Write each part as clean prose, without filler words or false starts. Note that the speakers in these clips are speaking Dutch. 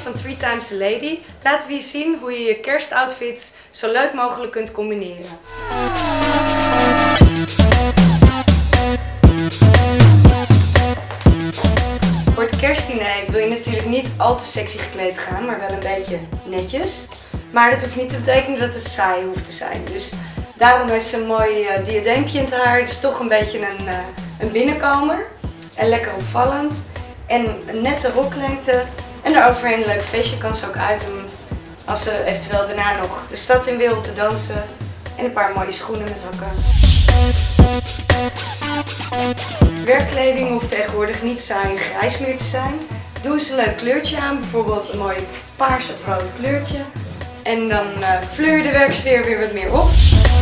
van 3 Times a Lady laten we je zien hoe je je kerstoutfits zo leuk mogelijk kunt combineren. Voor het kerstdiner wil je natuurlijk niet al te sexy gekleed gaan, maar wel een beetje netjes. Maar dat hoeft niet te betekenen dat het saai hoeft te zijn. Dus daarom heeft ze een mooi diadeempje in het haar. Het is toch een beetje een binnenkomer. En lekker opvallend. En een nette roklengte. En daaroverheen een leuk vestje kan ze ook uitdoen. Als ze eventueel daarna nog de stad in wil om te dansen. En een paar mooie schoenen met hakken. Werkkleding hoeft tegenwoordig niet saai en grijs meer te zijn. Doe eens een leuk kleurtje aan. Bijvoorbeeld een mooi paars of rood kleurtje. En dan fleur je de werksfeer weer wat meer op.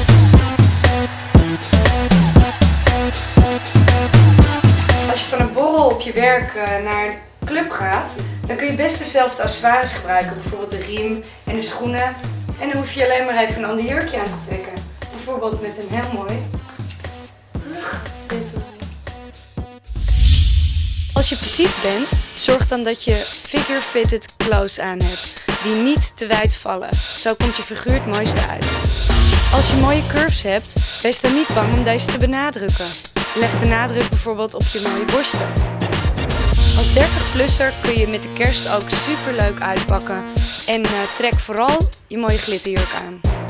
Als je van een borrel op je werk naar een club gaat, dan kun je best dezelfde accessoires gebruiken. Bijvoorbeeld de riem en de schoenen. En dan hoef je alleen maar even een ander jurkje aan te trekken. Bijvoorbeeld met een heel mooi rugdettel. Als je petit bent, zorg dan dat je figure-fitted clothes aan hebt, die niet te wijd vallen. Zo komt je figuur het mooiste uit. Als je mooie curves hebt, wees dan niet bang om deze te benadrukken. Leg de nadruk bijvoorbeeld op je mooie borsten. Als 30-plusser kun je met de kerst ook super leuk uitpakken. En trek vooral je mooie glitterjurk aan.